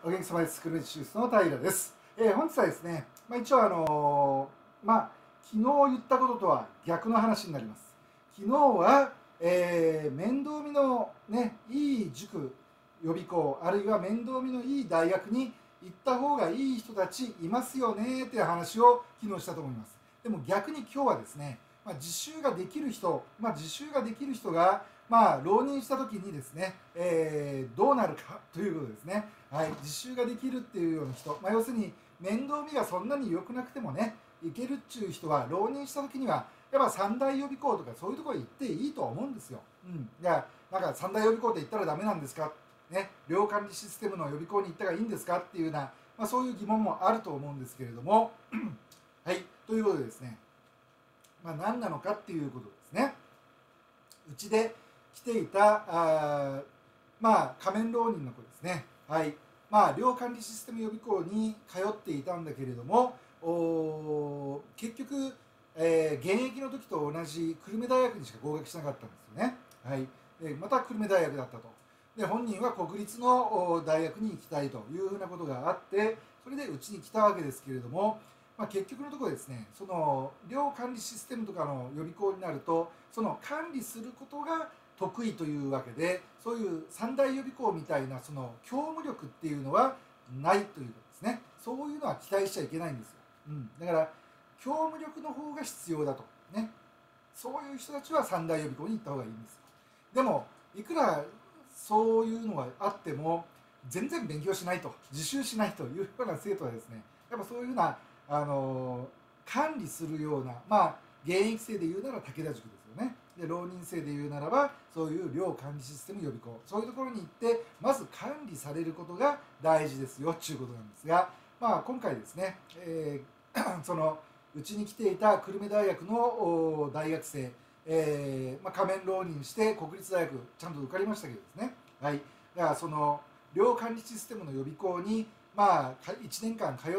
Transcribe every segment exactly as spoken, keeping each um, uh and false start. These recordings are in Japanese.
お元気様です。クルージシュースの平です。えー、本日はですね、まあ、一応あのー、まあ昨日言ったこととは逆の話になります。昨日は、えー、面倒見のねいい塾予備校、あるいは面倒見のいい大学に行った方がいい人たちいますよねっていう話を昨日したと思います。でも逆に今日はですね、まあ、自習ができる人、まあ、自習ができる人がまあ浪人した時にですね、えー、どうなるかということですね。はい、自習ができるっていうような人、まあ、要するに面倒見がそんなに良くなくてもねいけるっちゅう人は浪人した時にはやっぱ三大予備校とかそういうところに行っていいと思うんですよ。うん、いやなんか三大予備校って言ったらダメなんですか、ね、寮管理システムの予備校に行ったらいいんですかっていうような、まあ、そういう疑問もあると思うんですけれどもはいということでですね、まあ、何なのかっていうことですね。うちで来ていたあまあ仮面浪人の子ですね。はい、まあ寮管理システム予備校に通っていたんだけれども、お結局、えー、現役の時と同じ久留米大学にしか合格しなかったんですよね。はい、でまた久留米大学だったと。で本人は国立の大学に行きたいというふうなことがあって、それでうちに来たわけですけれども、まあ、結局のところですね、その寮管理システムとかの予備校になると、その管理することが得意というわけで、そういう三大予備校みたいなその教務力っていうのはないということですね。そういうのは期待しちゃいけないんですよ。うん、だから教務力の方が必要だとね。そういう人たちは三大予備校に行った方がいいんですよ。でもいくらそういうのがあっても全然勉強しないと、自習しないというような生徒はですね、やっぱそういうようなあの管理するような、まあ現役生で言うなら武田塾ですよね。で浪人生で言うならばそういう寮管理システム予備校、そういうところに行ってまず管理されることが大事ですよっていうことなんですが、まあ今回ですね、えー、そのうちに来ていた久留米大学の大学生、えーまあ、仮面浪人して国立大学ちゃんと受かりましたけどですね、はい、だからその寮管理システムの予備校にまあいちねんかん通って、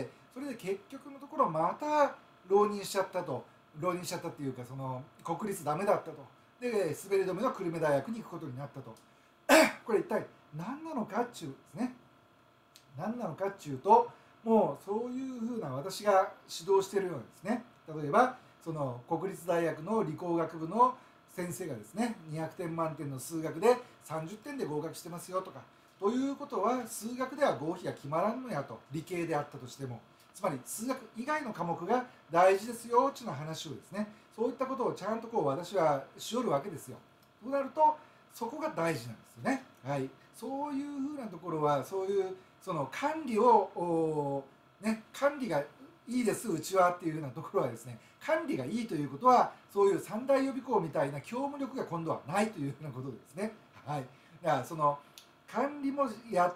それで結局のところまた浪人しちゃったと、浪人しちゃったっていうかその国立ダメだったと、で滑り止めの久留米大学に行くことになったとこれ一体何なのかっちゅうですね。何なのかっちゅうと、もうそういうふうな私が指導しているようなですね、例えばその国立大学の理工学部の先生がですねにひゃくてん満点の数学でさんじゅってんで合格してますよとか、ということは数学では合否が決まらんのやと、理系であったとしても、つまり数学以外の科目が大事ですよっていう話をですね、そういったことをちゃんとこう私はしよるわけですよ。となるとそこが大事なんですよね。はい、そういうふうなところはそういうその管理を、ね、管理がいいですうちはっていうようなところはですね、管理がいいということはそういう三大予備校みたいな教務力が今度はないというようなことですね。はい、だからその管理もやって、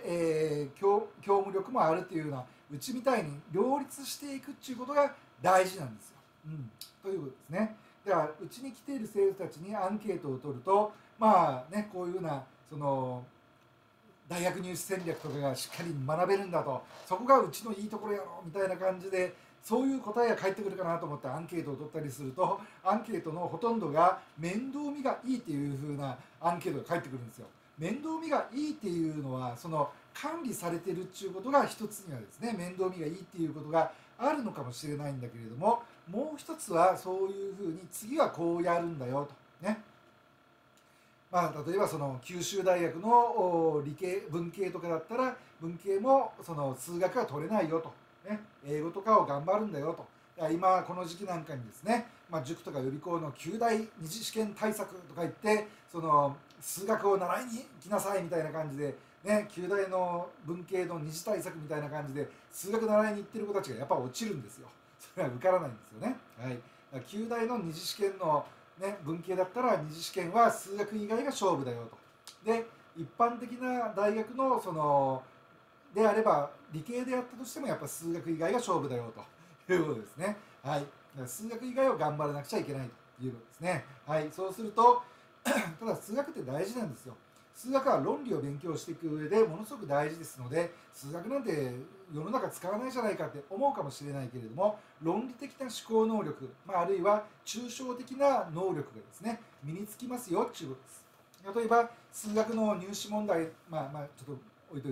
えー、教, 教務力もあるというようなうちみたいに両立していくっていうことが大事なんですよ。うん、ということですね。だからうちに来ている生徒たちにアンケートを取ると、まあねこういうようなその大学入試戦略とかがしっかり学べるんだと、そこがうちのいいところやろみたいな感じで、そういう答えが返ってくるかなと思ってアンケートを取ったりすると、アンケートのほとんどが面倒見がいいっていう風なアンケートが返ってくるんですよ。面倒見がいいっていうのはその管理されてるっていうことが一つにはですね、面倒見がいいっていうことがあるのかもしれないんだけれども、もう一つはそういうふうに次はこうやるんだよとね。まあ、例えばその九州大学の理系文系とかだったら文系もその数学は取れないよと、ね、英語とかを頑張るんだよと。今この時期なんかにですね、まあ、塾とか予備校のきゅう大二次試験対策とか言ってその数学を習いに来なさいみたいな感じで、ね、きゅう大の文系の二次対策みたいな感じで数学習いに行ってる子たちがやっぱ落ちるんですよ。それは受からないんですよね。はい、きゅう大の二次試験のね、文系だったら二次試験は数学以外が勝負だよと。で一般的な大学のそのであれば理系でやったとしてもやっぱ数学以外が勝負だよということですね。はい、だから数学以外を頑張らなくちゃいけないということですね。はい、そうするとただ数学って大事なんですよ。数学は論理を勉強していく上でものすごく大事ですので、数学なんて世の中使わないじゃないかって思うかもしれないけれども、論理的な思考能力、まあ、あるいは抽象的な能力がですね身につきますよっていうことです。例えば数学の入試問題、まあまあちょっと置いといて、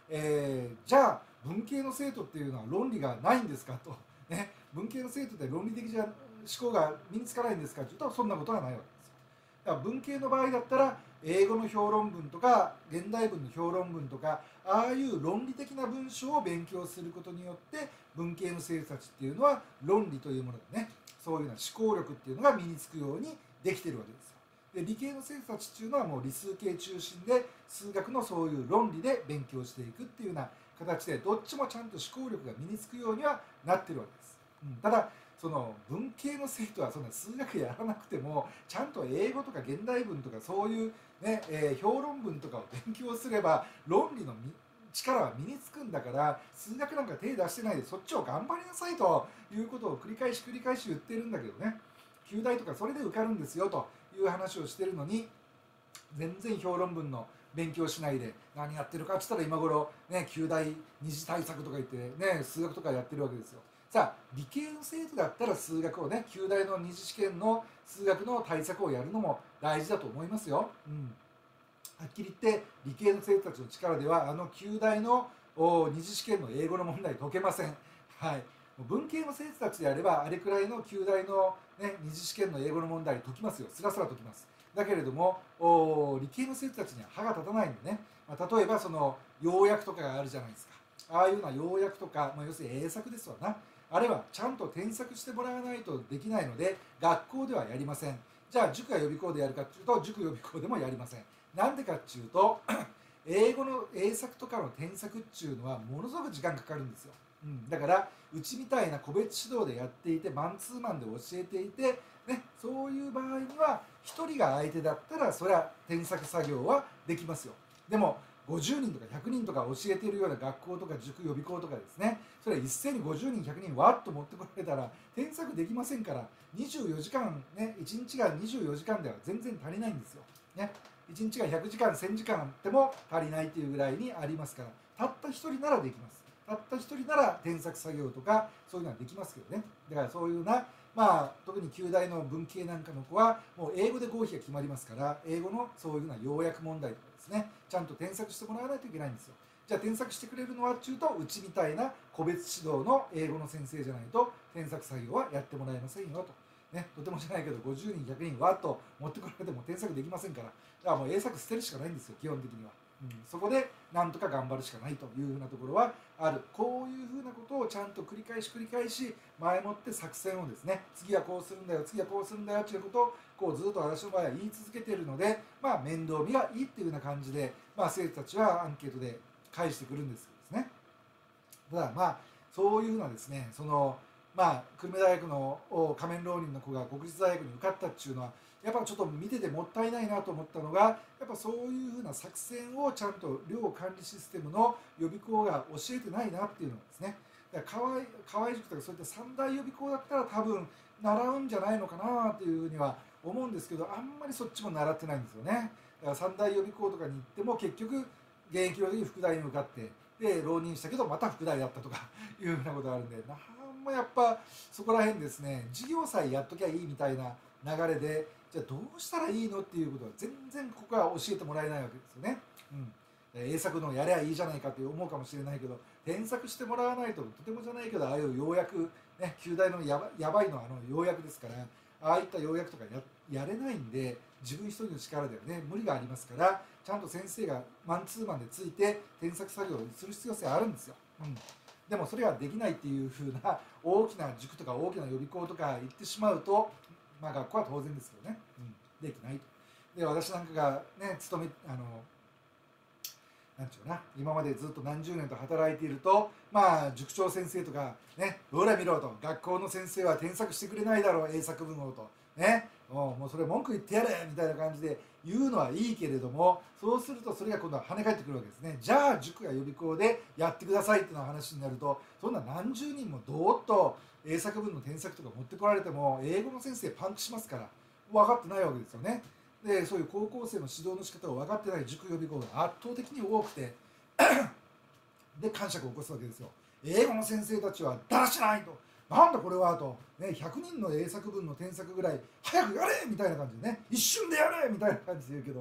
えー、じゃあ文系の生徒っていうのは論理がないんですかと、ね、文系の生徒って論理的じゃ思考が身につかないんですかというと、そんなことはないわけですよ。だから文系の場合だったら英語の評論文とか現代文の評論文とか、ああいう論理的な文章を勉強することによって文系の生徒たちっていうのは論理というものでね、そういうような思考力っていうのが身につくようにできてるわけですよ。で理系の生徒たちっていうのはもう理数系中心で数学のそういう論理で勉強していくっていうような形で、どっちもちゃんと思考力が身につくようにはなってるわけです。うん、ただその文系の生徒はそんな数学やらなくてもちゃんと英語とか現代文とかそういう、ねえー、評論文とかを勉強すれば論理の力は身につくんだから、数学なんか手出してないでそっちを頑張りなさいということを繰り返し繰り返し言ってるんだけどね、きゅう大とかそれで受かるんですよという話をしてるのに、全然評論文の勉強しないで何やってるかって言ったら今頃ねきゅう大二次対策とか言ってね数学とかやってるわけですよ。さあ理系の生徒だったら数学をねきゅう大の二次試験の数学の対策をやるのも大事だと思いますよ。うん、はっきり言って理系の生徒たちの力ではあのきゅう大の二次試験の英語の問題解けません。はい、文系の生徒たちであればあれくらいのきゅう大の、ね、二次試験の英語の問題解きますよ。スラスラ解きます。だけれども理系の生徒たちには歯が立たないんでね、まあ、例えばその要約とかがあるじゃないですか。ああいうような要約とか、まあ、要するに英作ですわな。あれはちゃんと添削してもらわないとできないので学校ではやりません。じゃあ塾や予備校でやるかっていうと塾予備校でもやりません。なんでかっていうと英語の英作とかの添削っていうのはものすごく時間かかるんですよ。うん、だからうちみたいな個別指導でやっていてマンツーマンで教えていて、ね、そういう場合にはひとりが相手だったらそれは添削作業はできますよ。でもごじゅうにんとかひゃくにんとか教えているような学校とか塾予備校とかですね、それは一斉にごじゅうにんひゃくにんわっと持ってこられたら添削できませんから、にじゅうよじかんね、いちにちがにじゅうよじかんでは全然足りないんですよ。ね、いちにちがひゃくじかんせんじかんあっても足りないというぐらいにありますから、たったひとりならできます。たったひとりなら添削作業とかそういうのはできますけどね。だからそういうな、まあ特にきゅう大の文系なんかの子はもう英語で合否が決まりますから、英語のそういうような要約問題とかですね、ちゃんと添削してもらわないといけないんですよ。じゃあ添削してくれるのはっていうと、うちみたいな個別指導の英語の先生じゃないと添削作業はやってもらえませんよと。ね、とてもじゃないけどごじゅうにんひゃくにんわっと持ってこられても添削できませんから、だからもう英作捨てるしかないんですよ基本的には。うん、そこでなんとか頑張るしかないというふうなところはある。こういうふうなことをちゃんと繰り返し繰り返し前もって作戦をですね、次はこうするんだよ次はこうするんだよということをこうずっと私の場合は言い続けているので、まあ面倒見がいいっていうような感じで、まあ、生徒たちはアンケートで返してくるんですけどですね。ただまあそういうふうなですね、そのまあ久留米大学の仮面浪人の子が国立大学に受かったっていうのはやっぱちょっと見ててもったいないなと思ったのが、やっぱそういうふうな作戦をちゃんと寮管理システムの予備校が教えてないなっていうのですね。だから河合河合塾とかそういった三大予備校だったら多分習うんじゃないのかなというふうには思うんですけど、あんまりそっちも習ってないんですよね。だから三大予備校とかに行っても結局現役の時に副大に受かってで浪人したけどまた副大だったとかいうふうなことがあるんで、なんもやっぱそこら辺ですね、授業さえやっときゃいいみたいな流れで、じゃあどうしたらいいのっていうことは全然ここは教えてもらえないわけですよね。うん、英作のやればいいじゃないかって思うかもしれないけど、添削してもらわないととてもじゃないけど、ああいう要約ね、きゅう大のやばやばいのはあの要約ですから、ああいった要約とか や, やれないんで、自分一人の力ではね無理がありますから、ちゃんと先生がマンツーマンでついて添削作業をする必要性あるんですよ。うん、でもそれができないっていう風な大きな塾とか大きな予備校とか行ってしまうと、まあ学校は当然ですけどね、うん、できないと。で私なんかがね勤めあのなんちゅうな、今までずっと何十年と働いていると、まあ塾長先生とかね、ほら見ろと、学校の先生は添削してくれないだろう英作文をとね、もうもうそれ文句言ってやれみたいな感じで言うのはいいけれども、そうするとそれが今度は跳ね返ってくるわけですね。じゃあ塾や予備校でやってくださいっていう話になると、そんな何十人もどーっと英作文の添削とか持ってこられても英語の先生パンクしますから分かってないわけですよね。でそういう高校生の指導の仕方を分かってない塾予備校が圧倒的に多くてで感触を起こすわけですよ。英語の先生たちはだらしないと、なんだこれはと、ね、ひゃくにんの英作文の添削ぐらい早くやれみたいな感じでね、一瞬でやれみたいな感じで言うけど、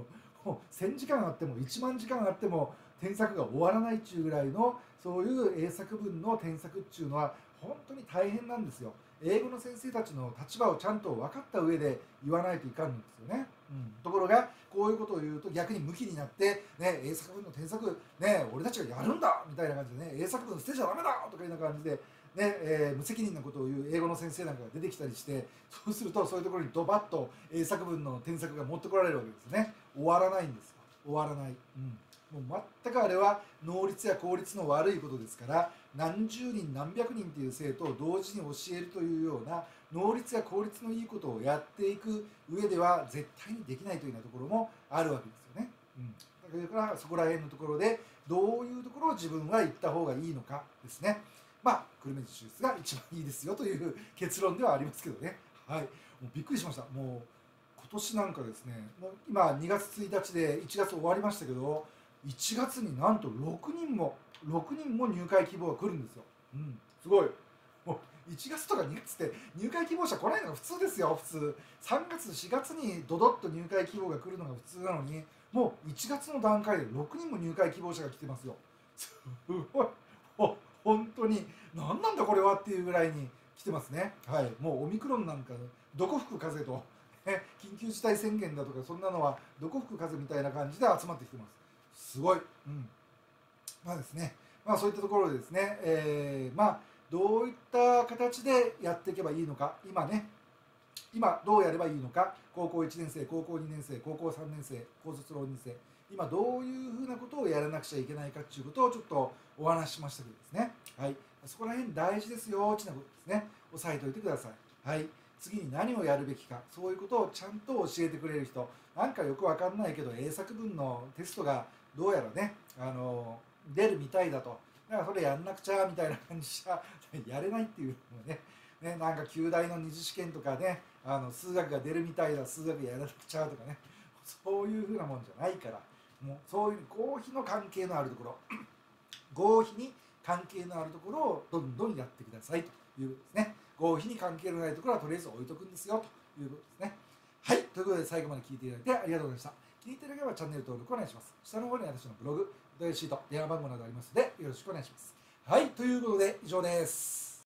もうせんじかんあってもいちまんじかんあっても添削が終わらないっていうぐらいのそういう英作文の添削っていうのは本当に大変なんですよ。英語の先生たちの立場をちゃんと分かった上で言わないといかんんですよね。うん、ところがこういうことを言うと逆にムキになって、ね、英作文の添削、ね、俺たちがやるんだみたいな感じでね、英作文捨てちゃダメだとかいうような感じで、ねえー、無責任なことを言う英語の先生なんかが出てきたりして、そうするとそういうところにドバッと英作文の添削が持ってこられるわけですね。終わらないんですよ。終わらない。うんもう全くあれは能率や効率の悪いことですから、何十人何百人という生徒を同時に教えるというような能率や効率のいいことをやっていく上では絶対にできないというようなところもあるわけですよね。うん、だからそこら辺のところでどういうところを自分は言った方がいいのかですね。まあ久留米自習室が一番いいですよという結論ではありますけどね。はい、もうびっくりしました。もう今年なんかですね、もう今にがつついたちでいちがつ終わりましたけど、いちがつになんとろくにんもろくにんも入会希望が来るんですよ。うん、すごい。もういちがつとかにがつって入会希望者来ないのが普通ですよ。普通さんがつしがつにドドッと入会希望が来るのが普通なのに、もういちがつの段階でろくにんも入会希望者が来てますよ。すごい。もう本当に何なんだこれはっていうぐらいに来てますね。はい、もうオミクロンなんかどこ吹く風と緊急事態宣言だとかそんなのはどこ吹く風みたいな感じで集まってきてます。すごい。うん。まあですね、まあそういったところでですね、えー、まあどういった形でやっていけばいいのか、今ね、今どうやればいいのか、高校いちねん生、高校にねん生、高校さんねん生、高卒浪人生、今どういうふうなことをやらなくちゃいけないかっていうことをちょっとお話ししましたけどですね、はい、そこら辺大事ですよってなことですね、押さえておいてください。はい、次に何をやるべきか、そういうことをちゃんと教えてくれる人、なんかよくわかんないけど英作文のテストがどうやらね、あの出るみたいだと、だからそれやんなくちゃみたいな感じじゃやれないっていうのね、ね、なんか旧大の二次試験とかね、あの数学が出るみたいだ、数学やらなくちゃとかね、そういうふうなもんじゃないから、もうそういう合否の関係のあるところ、合否に関係のあるところをどんどんやってくださいということですね。合否に関係のないところはとりあえず置いとくんですよということですね。はい、ということで最後まで聞いていただいてありがとうございました。気に入っていただければチャンネル登録お願いします。下の方に私のブログ、お便りシート、電話番号などありますのでよろしくお願いします。はい、ということで以上です。